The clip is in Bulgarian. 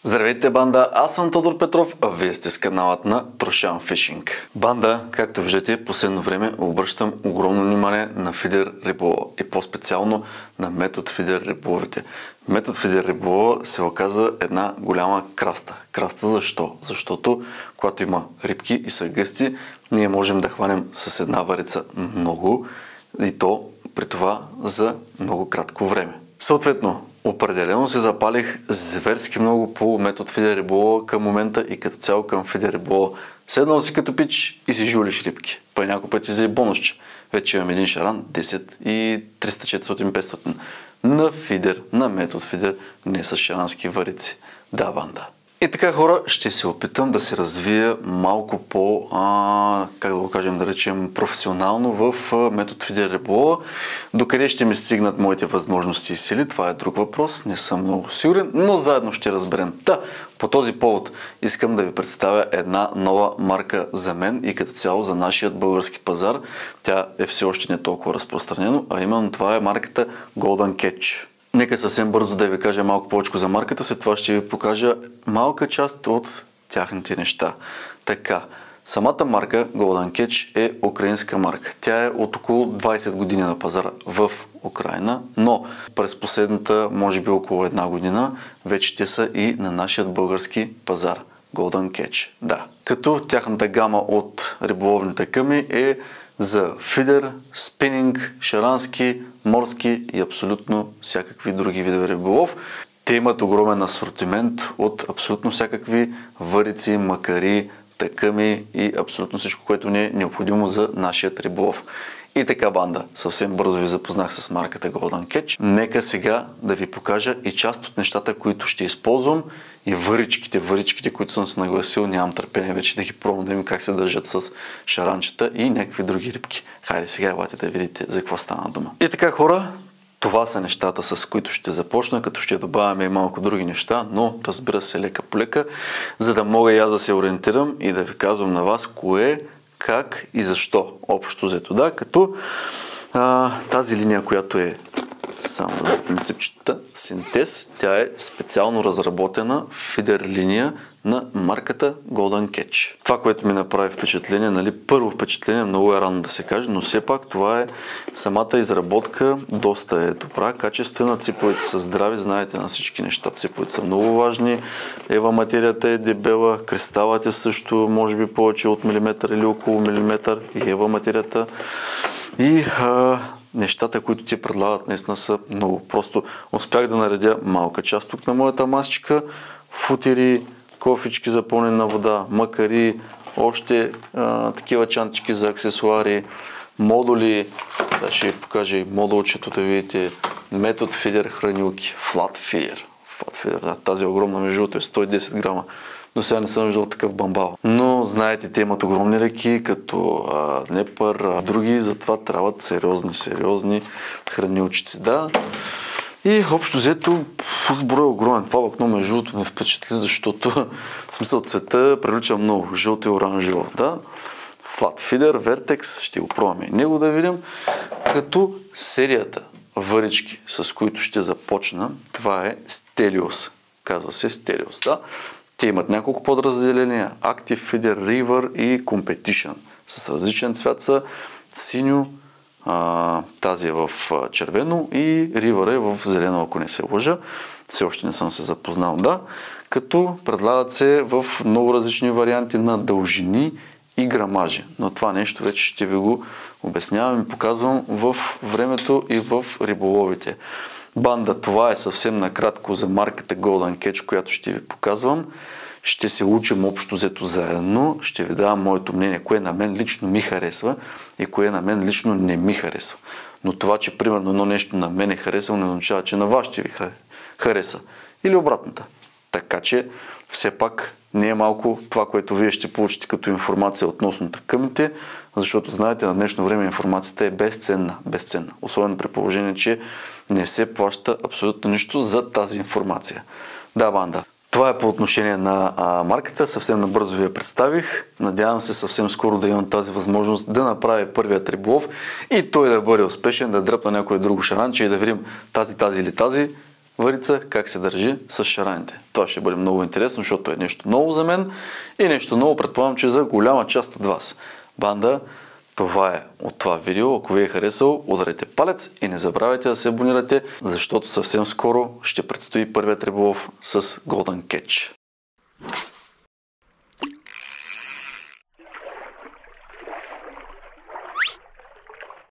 Здравейте, банда! Аз съм Тодор Петров, а вие сте с каналът на Трошан Фишинг. Банда, както виждате, последно време обръщам огромно внимание на фидер риболова и по-специално на метод фидер риболовите. Метод фидер риболова се оказа една голяма краста. Краста защо? Защото когато има рибки и са гъсти, ние можем да хванем с една варица много и то при това за много кратко време. Съответно, определено се запалих зверски много по метод фидер риболова към момента и като цяло към фидер риболова. Седнал си като пич и си жулиш рибки. Па няколко пъти за и бонусче. Вече имам един шаран, 10 и 300, 400, 500. На фидер, на метод фидер, не с шарански варици. Да, банда. И така, хора, ще се опитам да се развия малко по, как да го кажем, да речем, професионално в метод фидер риболова. Докъде ще ми стигнат моите възможности и сили, това е друг въпрос, не съм много сигурен, но заедно ще разберем. По този повод искам да ви представя една нова марка за мен и като цяло за нашият български пазар. Тя е все още не толкова разпространена, а именно това е марката Golden Catch. Нека съвсем бързо да ви кажа малко повече за марката, след това ще ви покажа малка част от тяхните неща. Така, самата марка Golden Catch е украинска марка. Тя е от около 20 години на пазара в Украина, но през последната, може би около една година, вече те са и на нашия български пазар. Golden Catch, да. Като тяхната гама от риболовните къми е за фидер, спининг, шарански, морски и абсолютно всякакви други видове риболов. Те имат огромен асортимент от абсолютно всякакви варици, макари, такъми и абсолютно всичко, което ни е необходимо за нашия риболов. И така, банда, съвсем бързо ви запознах с марката Golden Catch. Нека сега да ви покажа и част от нещата, които ще използвам и варичките, които съм се нагласил. Нямам търпение вече да ги пробвам, да видим как се държат с шаранчета и някакви други рибки. Хайде сега елате да видите за какво стана дума. И така, хора, това са нещата, с които ще започна, като ще добавяме и малко други неща, но разбира се лека по лека, за да мога и аз да се ориентирам и да ви казвам на вас кое, как и защо. Общо взето, да, като тази линия, която е само за принципчета, синтез, тя е специално разработена фидер линия на марката Golden Catch. Това, което ми направи впечатление, нали, първо впечатление, много е рано да се каже, но все пак това е самата изработка, доста е добра, качествена, циповете са здрави, знаете на всички неща, циповете са много важни, ева материята е дебела, кристалът е също, може би повече от милиметър или около милиметър и ева материята и нещата, които ти предлагат, наистина са много. Просто успях да наредя малка част тук на моята масичка, футери, кофички за пълнене на вода, макари, още такива чантички за аксесуари, модули, сега ще ви покажа и модулчето да видите, метод фидер хранилки, flat feeder, да, тази огромна между е 110 грама. Но сега не съм виждал такъв бамбал. Но знаете, те имат огромни реки, като непър, други, затова трябват сериозни хранилчици. Да. И общо взето сбора е огромен. Това окно между другото ме впечатли, защото в смисъл цвета привлича много. Жълто и оранжево. Да. Flat Feeder, Vertex, ще го пробваме и него да видим. Като серията варички, с които ще започна, това е Stelios. Казва се Stelios, да. Те имат няколко подразделения. Active Feeder, River и Competition. С различен цвят са синьо, тази е в червено и River е в зелено, ако не се лъжа. Все още не съм се запознал, да. Като предлагат се в много различни варианти на дължини и грамажи. Но това нещо вече ще ви го обяснявам и показвам в времето и в риболовите. Банда, това е съвсем накратко за марката Golden Catch, която ще ви показвам. Ще се учим общо взето заедно. Ще ви давам моето мнение, кое на мен лично ми харесва и кое на мен лично не ми харесва. Но това, че примерно едно нещо на мен е харесало, не означава, че на вас ще ви хареса. Или обратната. Така че, все пак не е малко това, което вие ще получите като информация относно такъмите, защото знаете, на днешно време информацията е безценна. Особено при положение, че не се плаща абсолютно нищо за тази информация. Да, банда. Това е по отношение на марката. Съвсем набързо ви я представих. Надявам се съвсем скоро да имам тази възможност да направя първият риболов и той да бъде успешен, да дръпна някое друго шаранче и да видим тази или тази върица как се държи с шараните. Това ще бъде много интересно, защото е нещо ново за мен и нещо ново, предполагам, че за голяма част от вас. Банда, това е от това видео. Ако ви е харесал, ударете палец и не забравяйте да се абонирате, защото съвсем скоро ще предстои първият риболов с Golden Catch.